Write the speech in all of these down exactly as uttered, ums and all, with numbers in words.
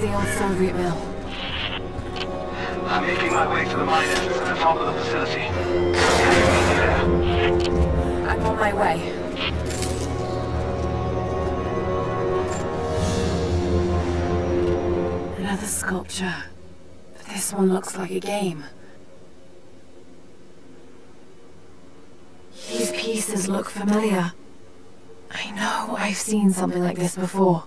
the old Soviet mill. I'm making my way to the mine entrance at the top of the facility. Can you meet me there? I'm on my way. Another sculpture. But this one looks like a game. These pieces look familiar. I know I've seen something like this before.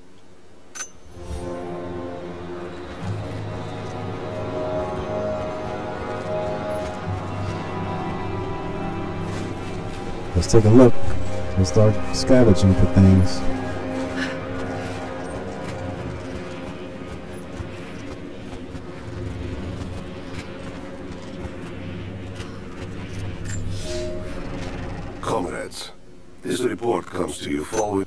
Let's take a look. Let's start scavenging for things. Comrades, this report comes to you following...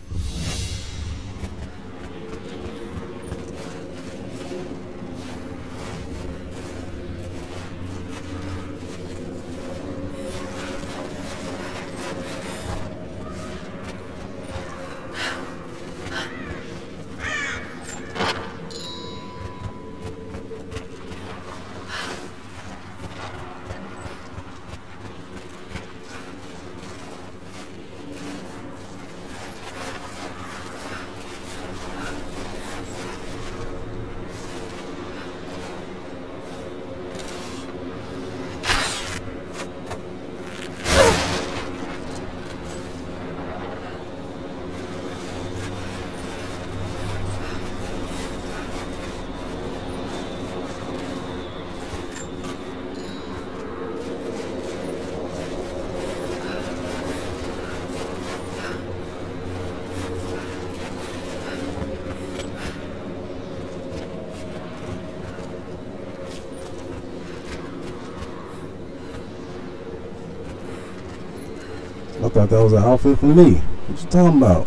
I thought that was an outfit for me. What you talking about?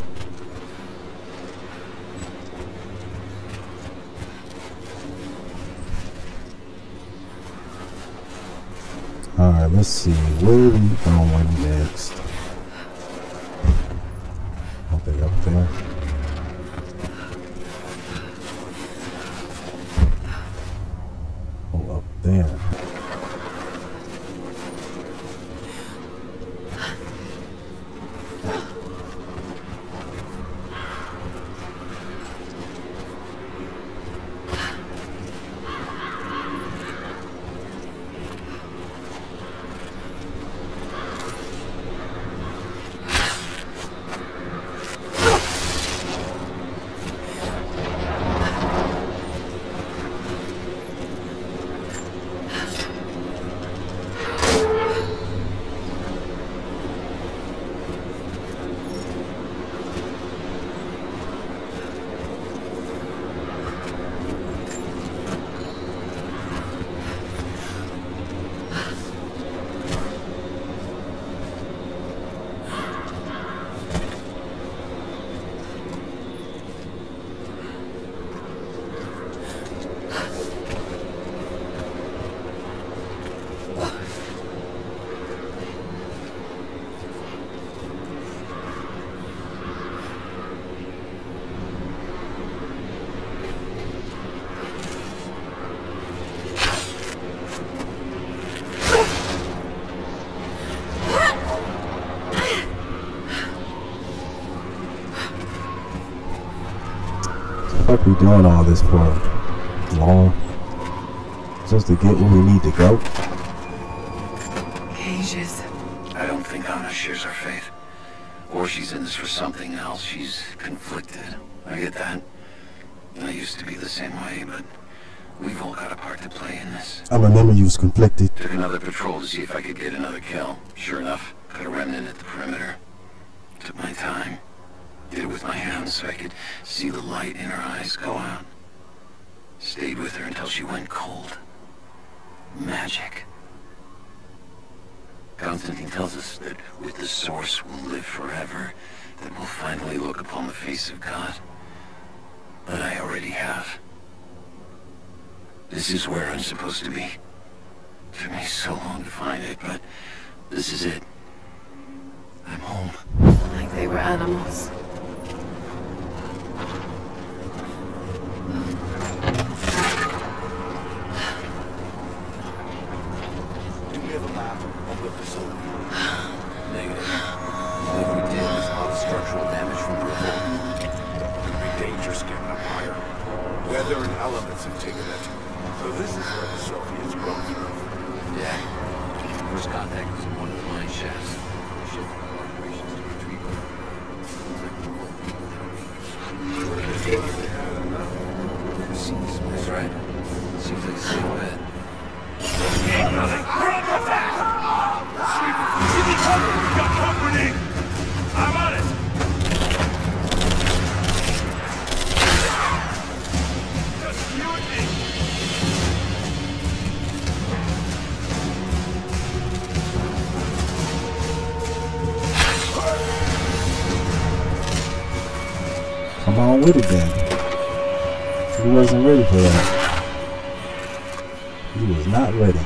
Alright, let's see. Where are we going next? I think up there. Oh, up there. What are we doing all this for? Long? Just to get where we need to go? Cages. I don't think Anna shares our faith. Or she's in this for something else. She's conflicted. I get that. I used to be the same way, but we've all got a part to play in this. I remember you was conflicted. Took another patrol to see if I could get another kill. Sure enough, got a remnant at the perimeter. Took my time. Did it with my hands so I could see the light in her eyes go out. Stayed with her until she went cold. Magic. Constantine tells us that with the Source we'll live forever, that we'll finally look upon the face of God. But I already have. This is where I'm supposed to be. Took me so long to find it, but this is it. I'm home. Like they were animals. weathered elements have taken it. So this is where the Soviets broke through. Yeah. First contact was in one of the mine shafts. Shift operations to retrieve them. That's right. Seems like a safe bet. Give me cover! We got company! I'm on it! Just you and me! Come on with it then. He wasn't ready for that. He was not ready.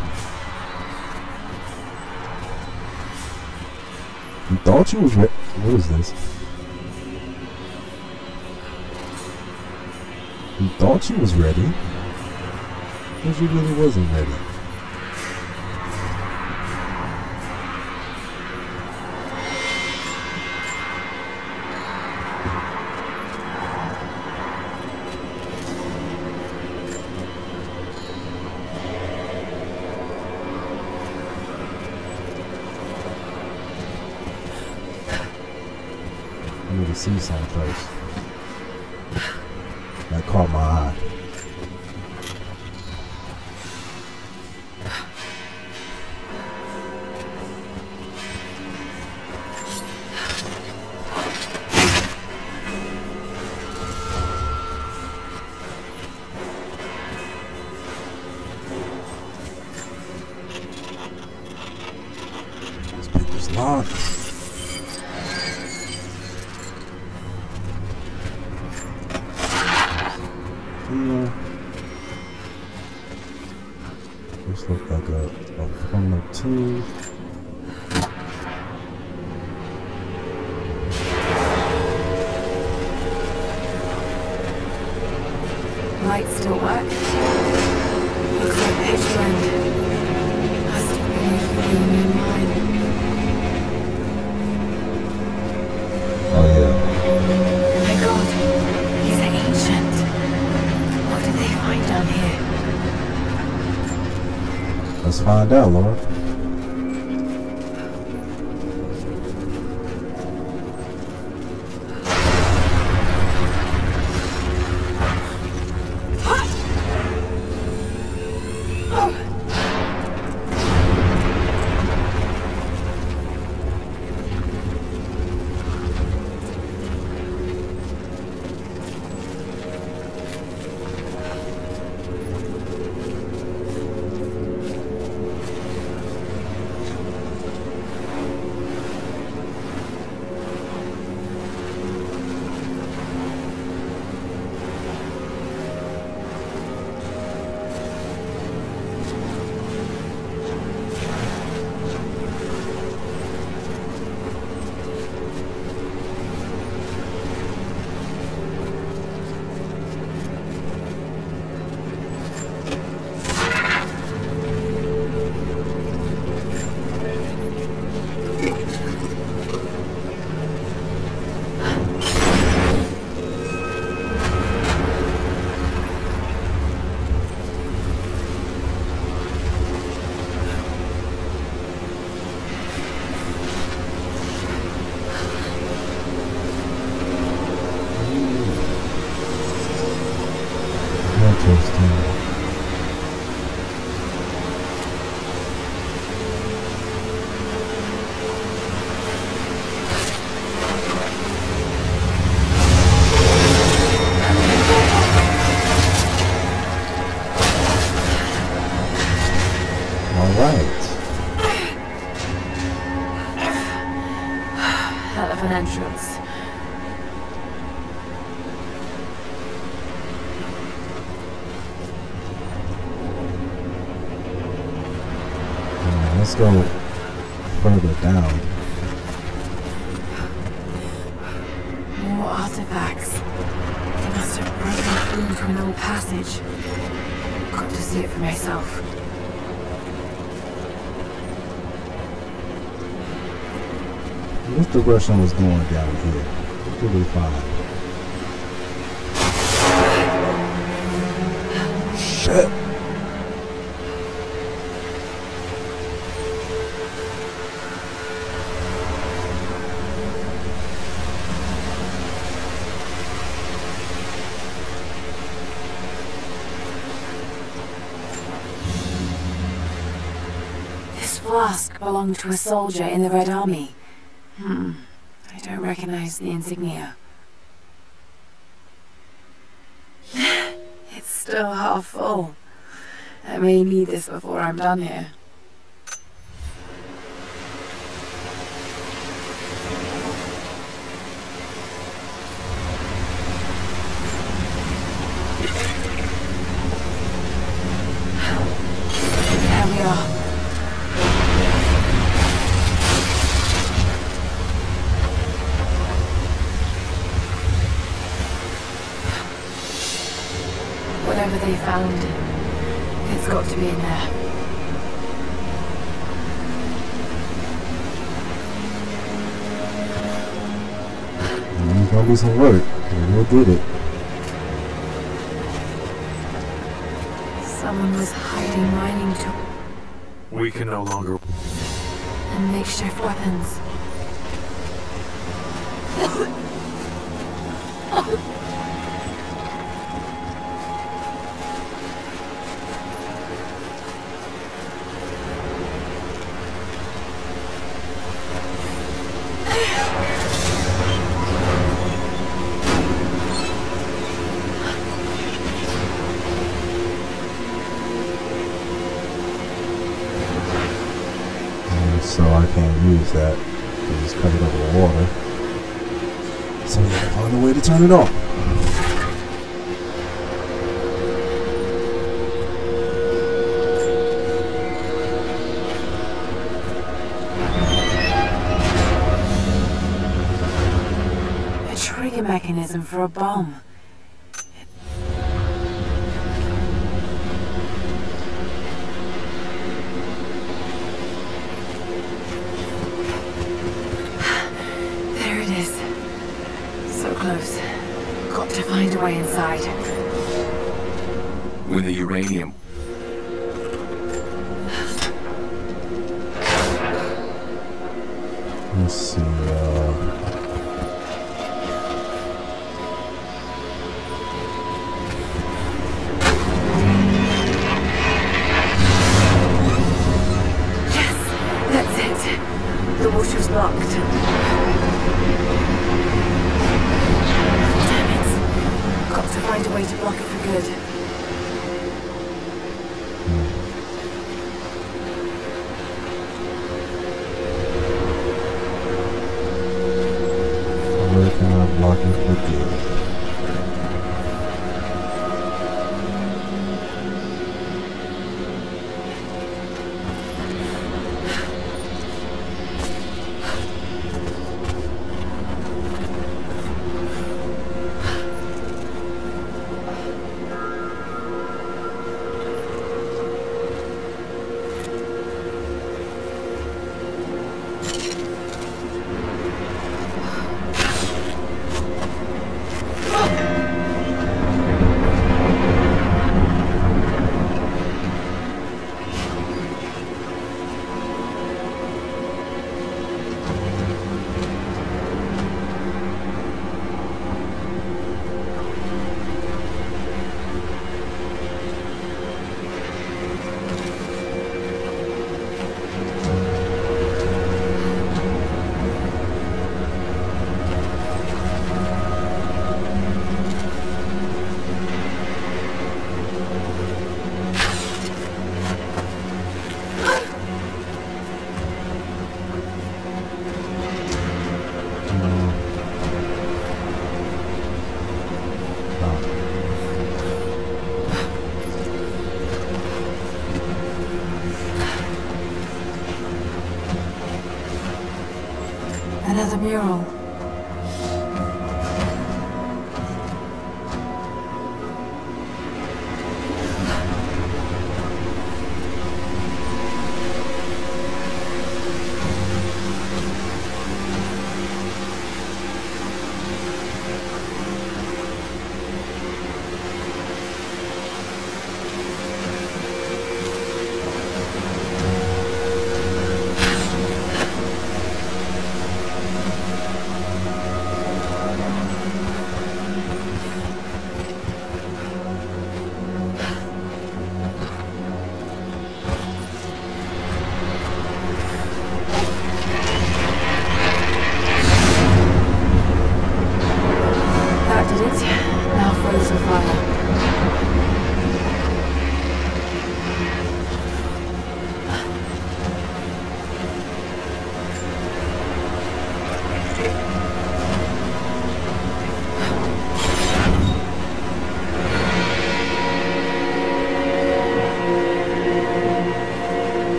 You thought you was ready. What is this? You thought you was ready, but you really wasn't ready. I need to see something first. That caught my eye. This paper's locked. Yeah. This looks like a, a funnel too. Lights still work. Looks like the edge blend. Must have been a human mine. Oh yeah. My God, he's ancient. What did they find down here? Let's find out, Laura. Interesting. All right. Hell of an entrance. Let's go further down. More artifacts. They must have broken through to an old passage. Got to see it for myself. What's the Russian was doing down here? What did we find? shit. This flask belonged to a soldier in the Red Army. Hmm. I don't recognize the insignia. It's still half full. I may need this before I'm done here. There we are. Whatever they found, it's got to be in there. It's gonna be some work, and we'll get it. Someone was hiding mining tools We can no longer... and makeshift weapons. So I can't use that. It's covered up with water. So I gotta find a way to turn it off. A trigger mechanism for a bomb. Close. Got to find a way inside. With the uranium. Let's see, uh... Yes! That's it! The water's blocked. Got to find a way to block it for good. Where can I block it for good?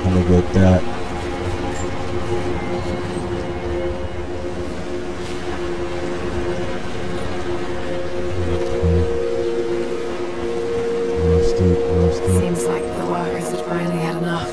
gonna get that. Seems like the workers had finally had enough.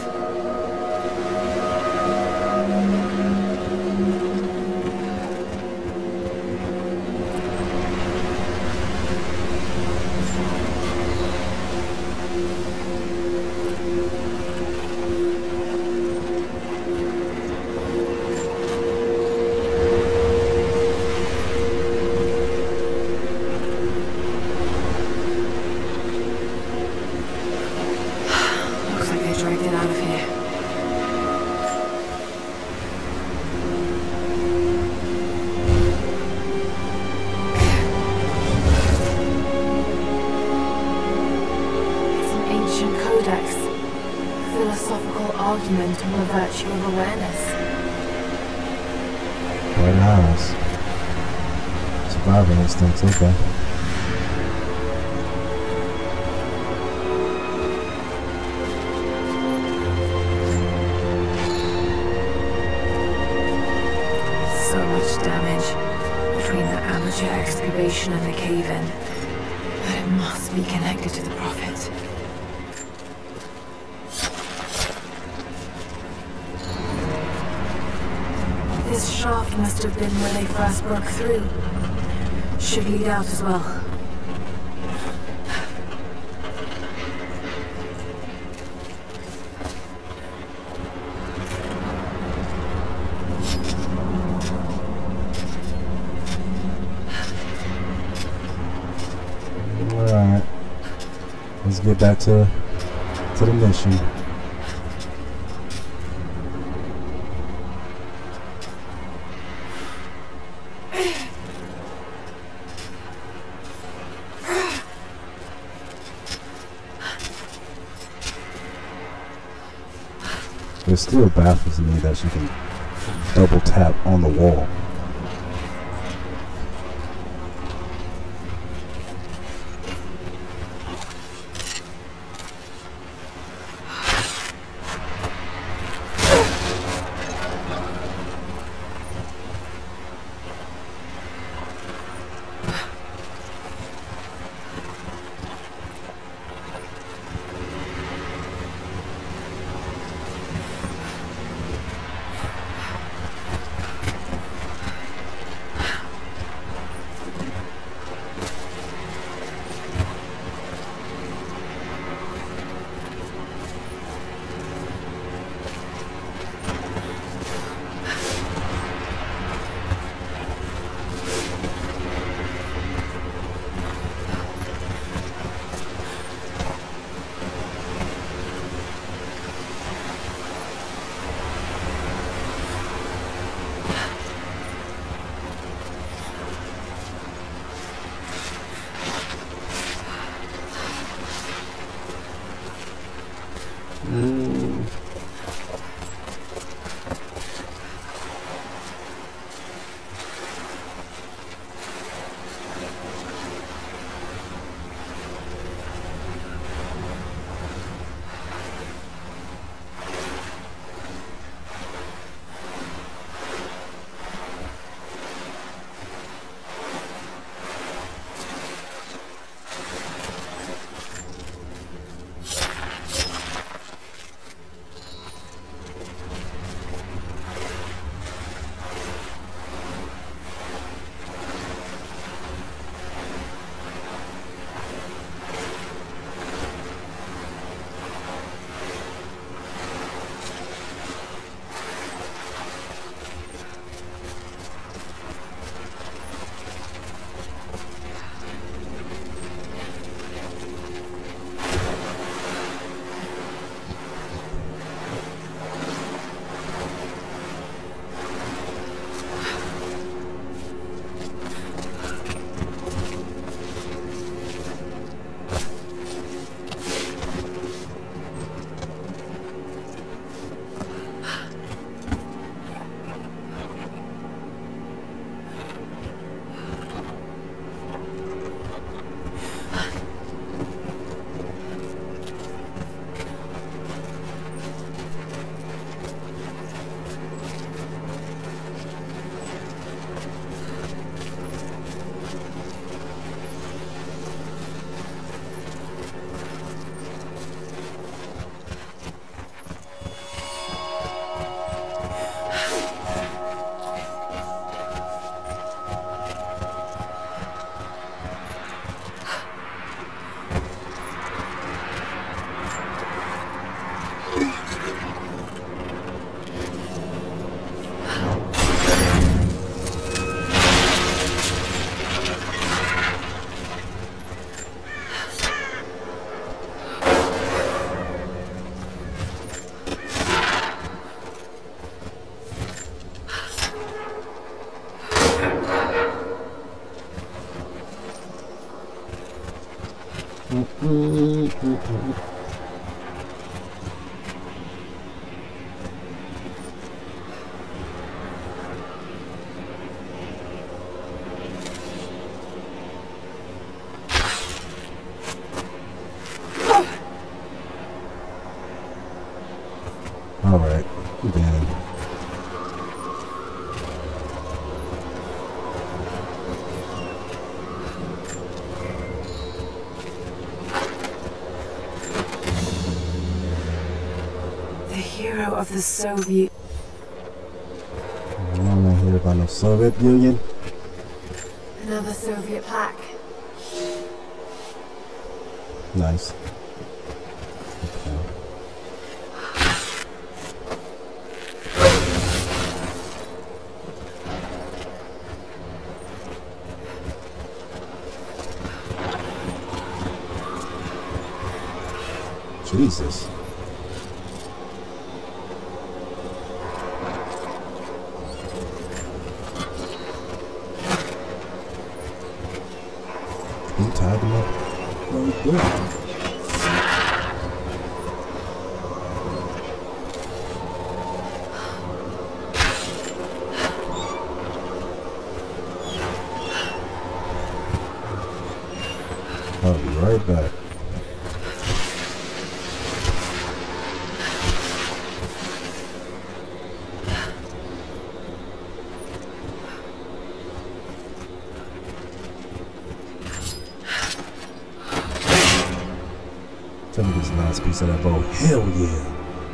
Argument on the virtue of awareness. Very nice. Survival instincts, okay. So much damage between the amateur excavation and the cave-in. But it must be connected to the Prophet. This shaft must have been where they first broke through. Should lead out as well. Alright. Let's get back to to the mission. It still baffles me that she can double tap on the wall. Alright, then. The hero of the Soviet. I don't want to hear about no Soviet Union. Another Soviet plaque. Nice. Okay. Jesus. He tied him up right there. I'll be right back. Tell me this last piece of that bow. Hell yeah.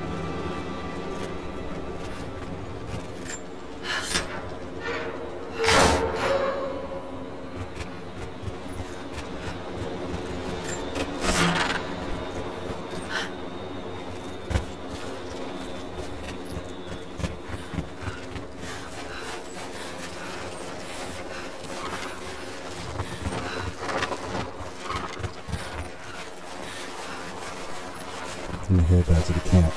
Let me head back to the camp.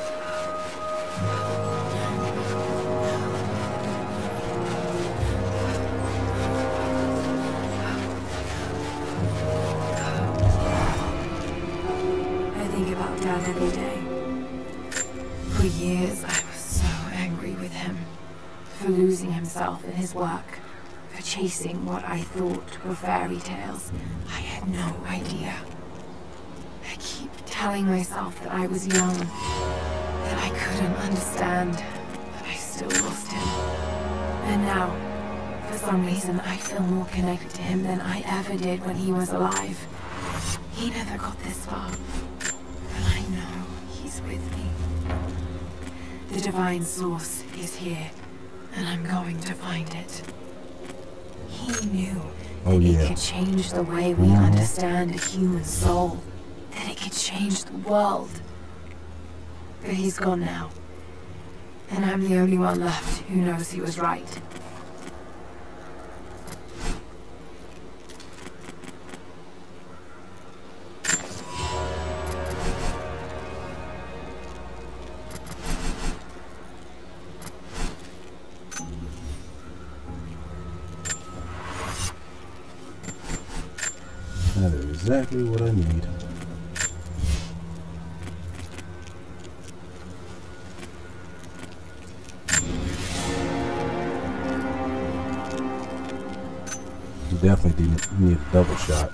I think about Dad every day. For years, I was so angry with him. For losing himself in his work. For chasing what I thought were fairy tales. I had no idea. I keep telling myself that I was young, that I couldn't understand, but I still lost him. And now, for some reason, I feel more connected to him than I ever did when he was alive. He never got this far, but I know he's with me. The divine source is here, and I'm going to find it. He knew Oh, that yeah. it could change the way we Mhm. understand a human soul. That it could change the world. But he's gone now. And I'm the only one left who knows he was right. That is exactly what I need. You definitely need, need a double shot.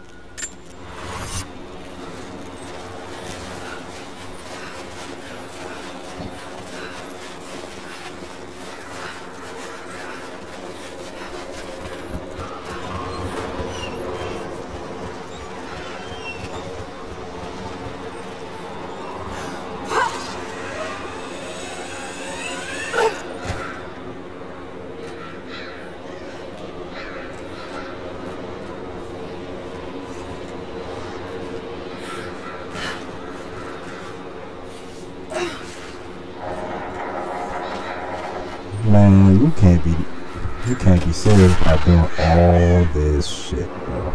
Man, you can't be you can't be serious about doing all this shit, bro.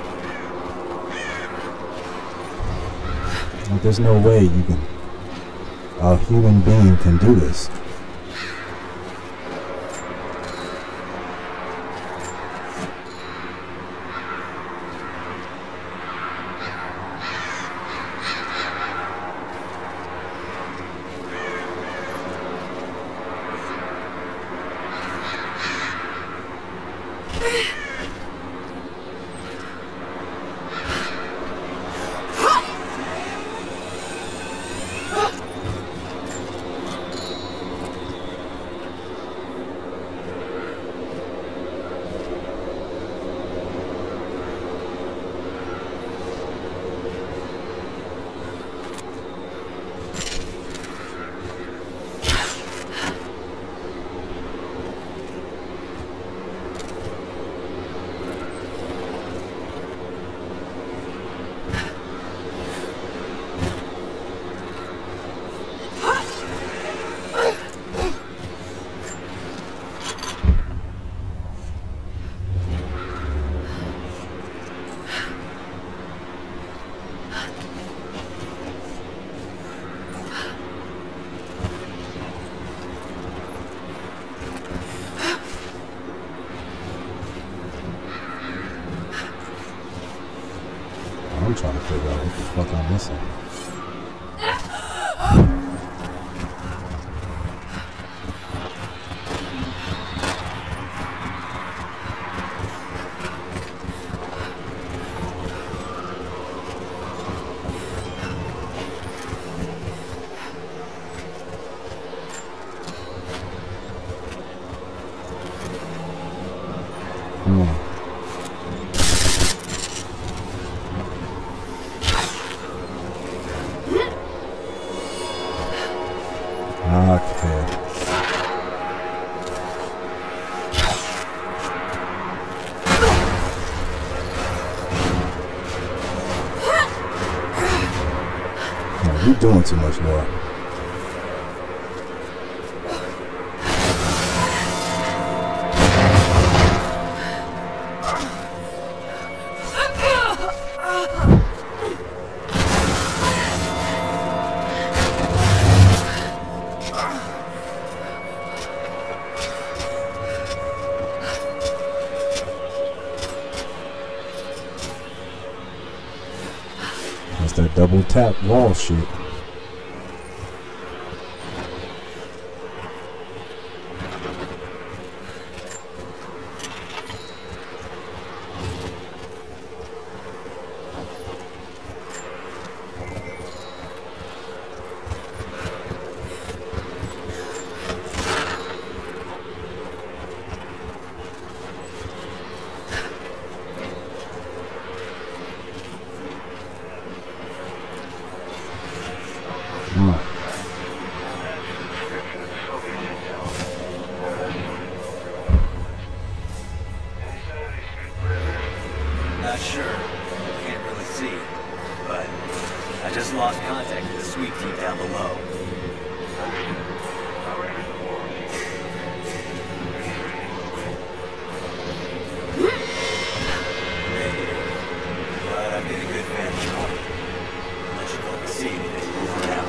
Like, there's no way you can a human being can do this. trying to figure out what the fuck I'm missing. You're doing too much, Laura. That's that double tap wall shit. Not sure. Can't really see. But I just lost contact with the sweep team down below. But I've made a good vantage point. Let you know if I see anything moving out.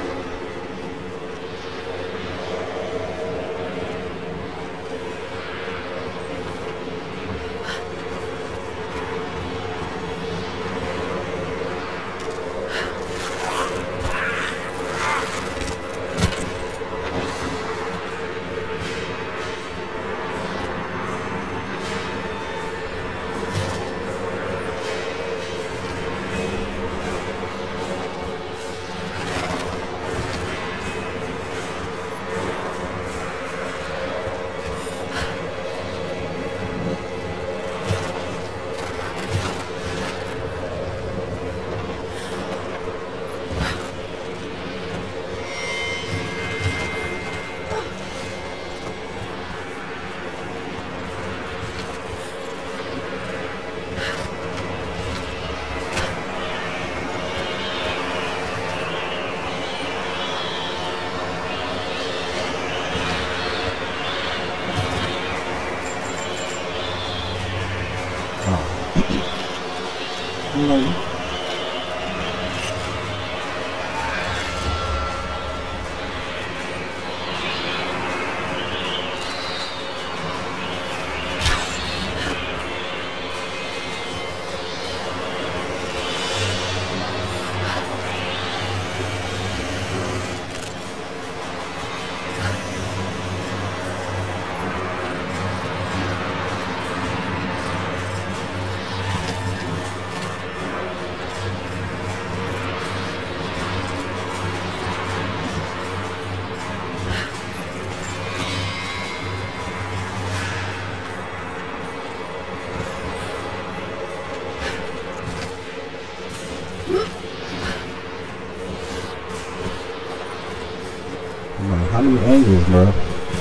How many angles, bro?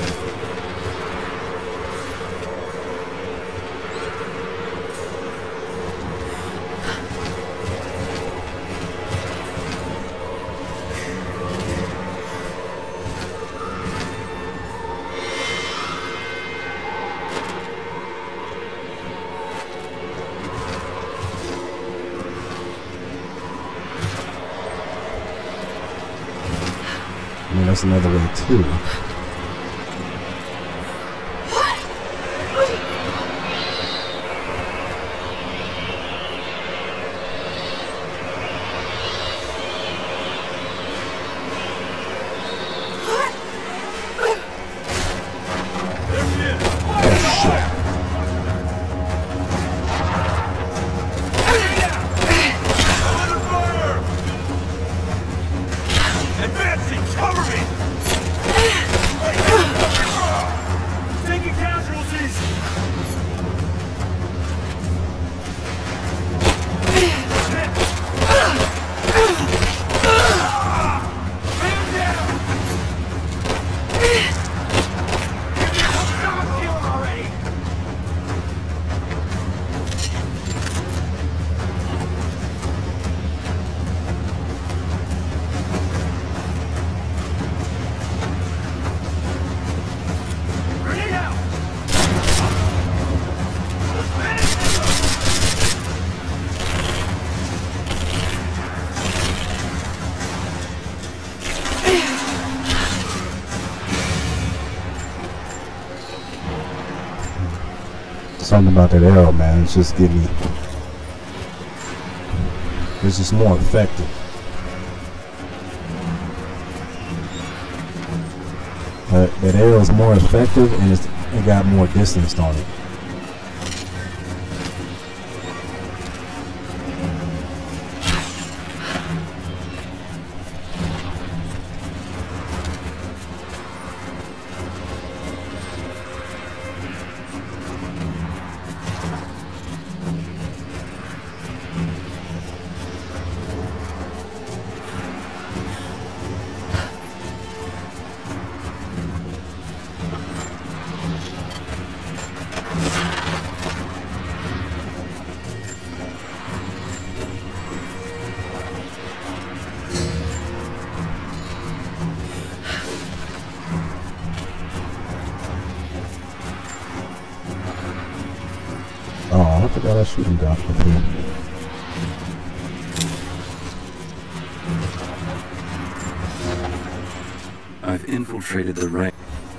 I mean, that's another way too. Something about that arrow, man. It's just getting me. It's just more effective. Uh, that arrow is more effective and it's, it got more distance on it. Oh, I forgot I shoot him down for free. I've infiltrated the rank.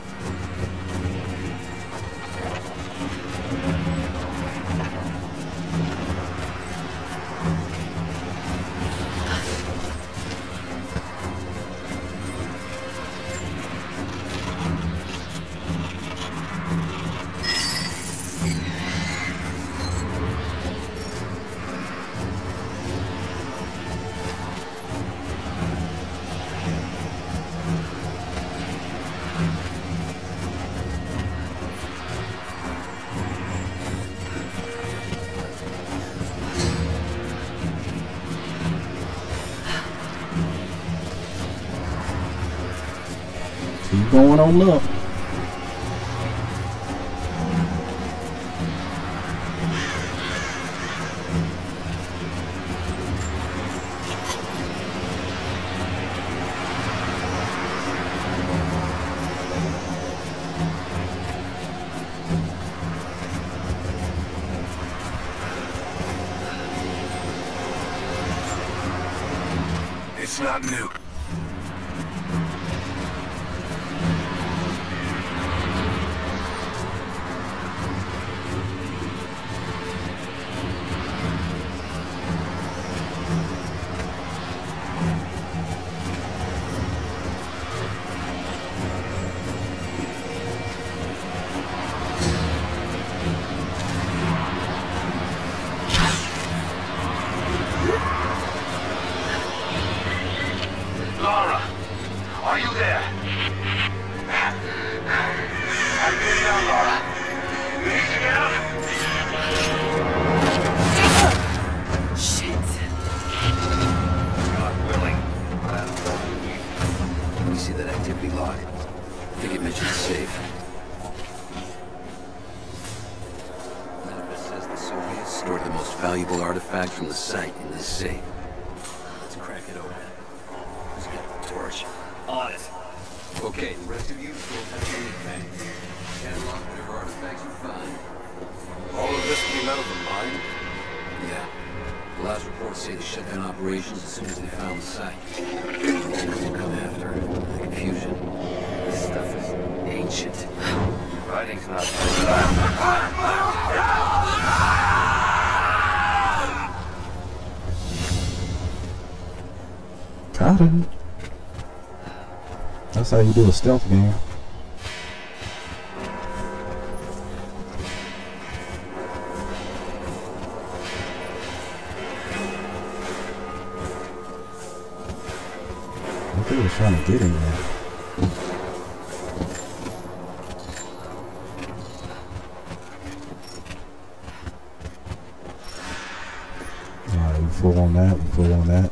Keep going on up. It's not new. Lara, are you there? I'm getting out, Lara. You need to get out. Shit. God willing. Let me see that activity log. I think it mentions safe. Manifest says the Soviets stored the most valuable artifact from the site in this safe. Let's crack it open. Let's get the torch. On it. Okay, the rest of you go have a look back. Catalog whatever artifacts you find. All of this came out of the mine? Yeah. The last reports say they shut down operations as soon as they found the site. We'll come after the confusion. This stuff is ancient. Writing's not Got him. That's how you do a stealth game. I think he was trying to get in there. Alright, we full on that, we full on that.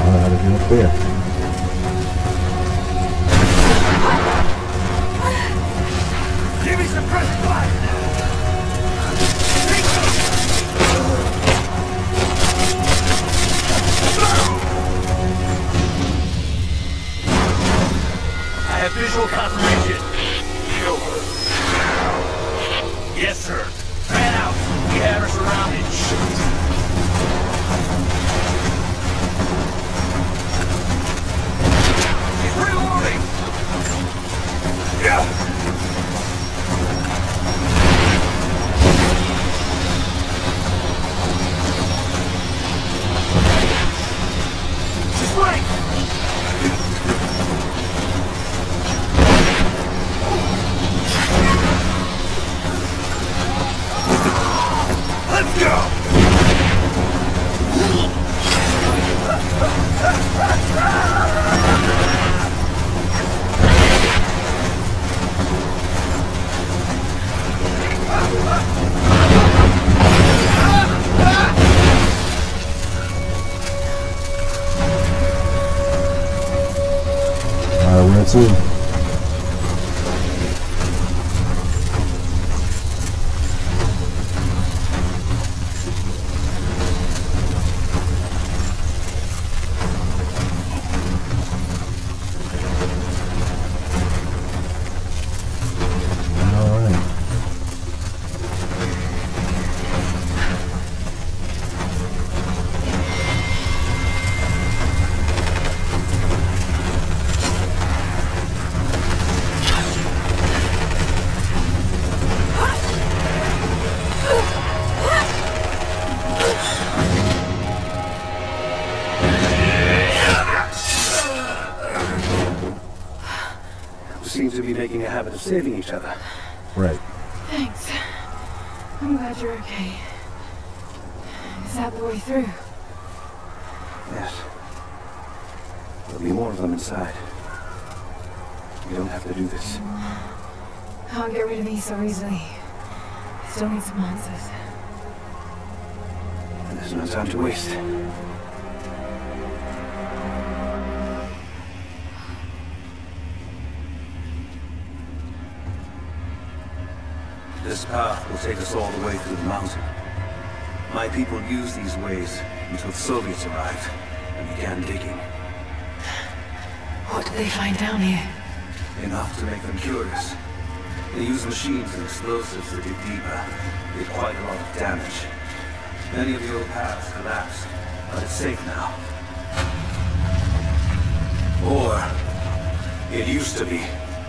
how to get up there. Give me some fresh blood! I have visual confirmation. Kill her. Yes, sir. Man out. We have her surrounded. He's reloading! Yeah! She's right! Let's go! Alright, where to? Seems to be making a habit of saving each other. Right. Thanks. I'm glad you're okay. Is that the way through? Yes. There'll be more of them inside. We don't have to do this. Can't get rid of me so easily. Still need some answers. And there's no time to waste. This path will take us all the way through the mountain. My people used these ways until the Soviets arrived and began digging. What did they find down here? Enough to make them curious. They used machines and explosives to dig deeper. Did quite a lot of damage. Many of the old paths collapsed, but it's safe now. Or it used to be.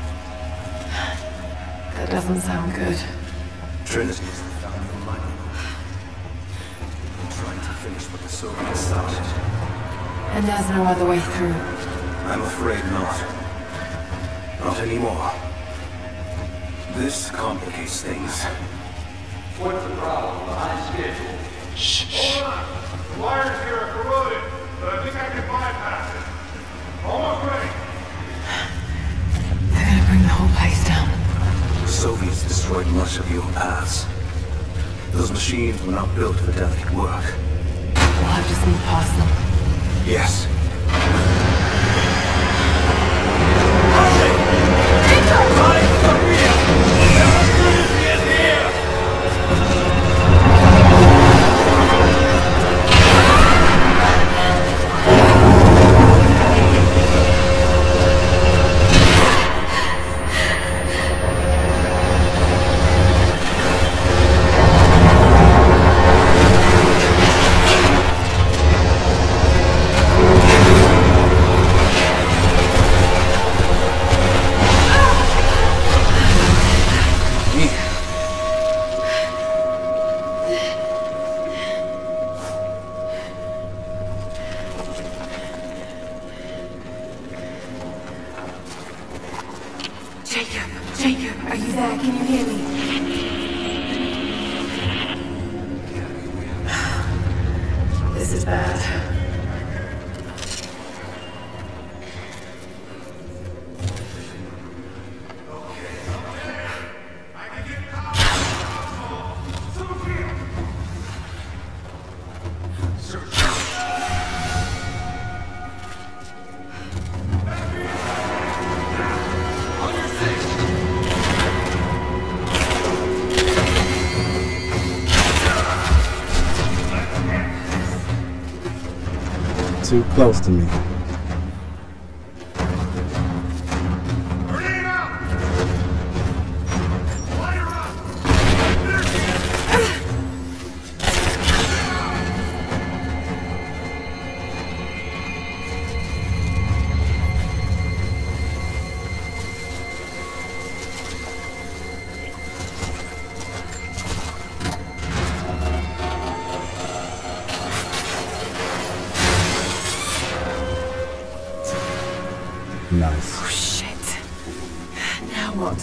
That doesn't sound good. Trinity is the founding mine. Trying to finish what the Soviets started. And there's no other way through. I'm afraid not. Not anymore. This complicates things. What's the problem? Behind schedule. Shh. Hold on. The wires here are corroded, but I think I can bypass it. Almost ready. They're gonna bring the whole place down. The Soviets destroyed much of the old paths. Those machines were not built for delicate work. We'll have to sneak past them. Yes. Jacob, Jacob, are you there? Can you hear me? This is bad. too close to me. Grenade out! Fire up! Nice. Oh, shit. Now what?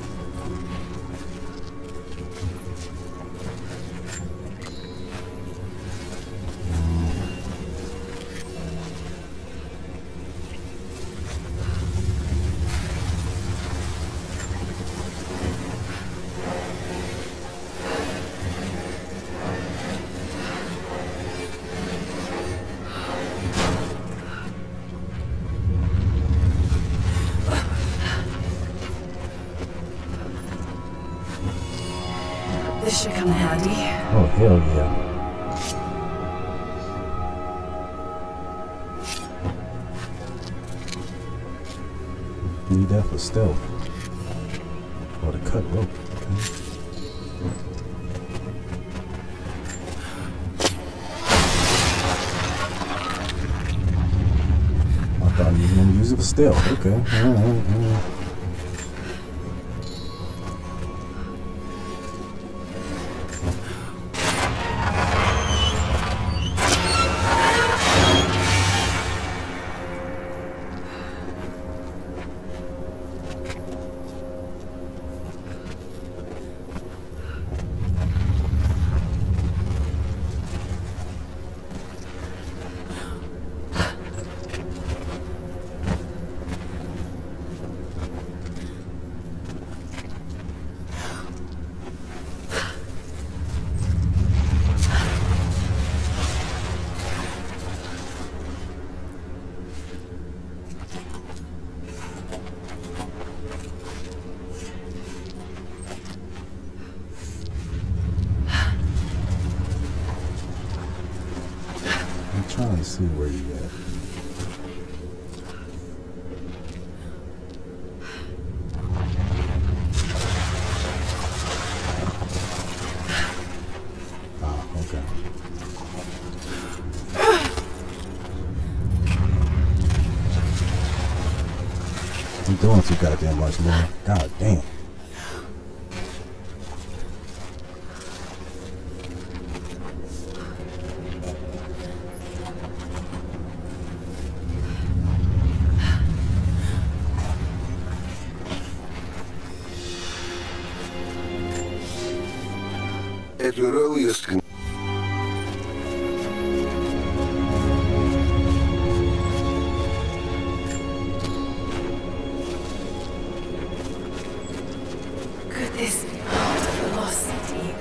This should come in handy. Oh, hell yeah. Need that for stealth. Or to cut rope. Okay. I thought you were going to use it for stealth. Okay. Alright, alright. I'm trying to see where you at. Ah, okay. I'm doing too goddamn much more. God damn. At your earliest con- Could this be part of the lost city?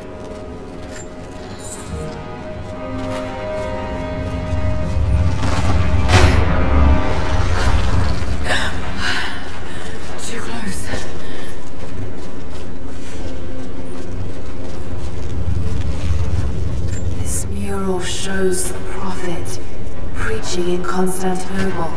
Too close. This mural shows the prophet preaching in Constantinople.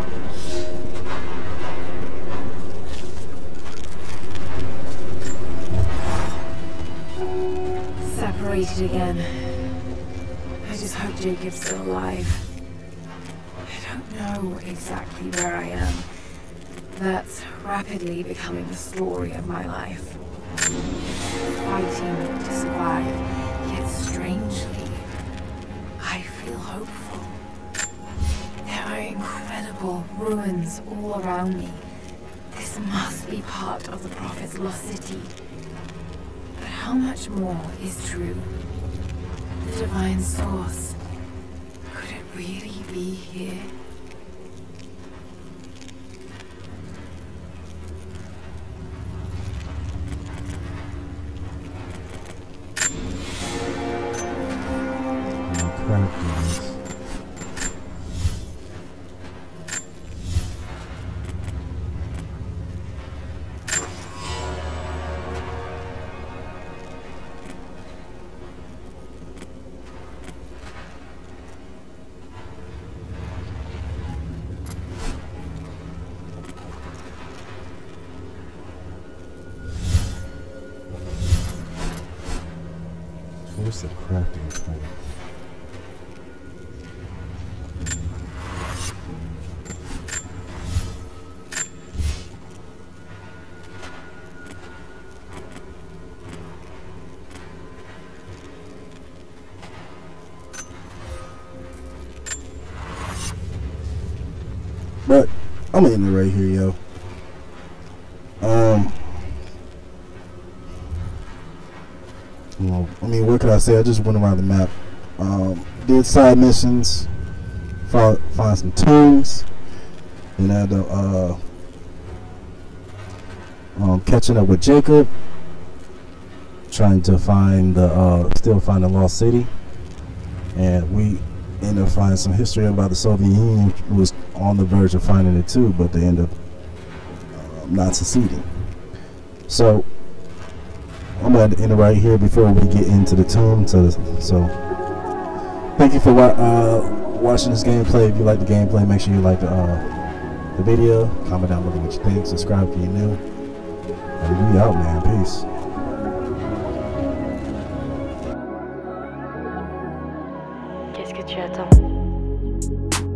Separated again. I just hope Jacob's still alive. I don't know exactly where I am. That's rapidly becoming the story of my life. Fighting to survive, yet strangely, I feel hopeful. There are incredible ruins all around me. This must be part of the prophet's lost city. But how much more is true? The divine source. Could it really be here? Where's the crafting thing? But I'm in it right here, yo. Um, well, I mean, what could I say? I just went around the map, um, did side missions, found, find some tombs, and had to, uh, um, catching up with Jacob, trying to find the, uh, still find the lost city, and we ended up finding some history about the Soviet Union, who was on the verge of finding it too, but they ended up uh, not succeeding. So I'm going to end it right here before we get into the tomb. So, so thank you for wa uh, watching this gameplay. If you like the gameplay, make sure you like the, uh, the video. Comment down below what you think. Subscribe if you're new. And we out, man. Peace. Qu'est-ce que tu attends?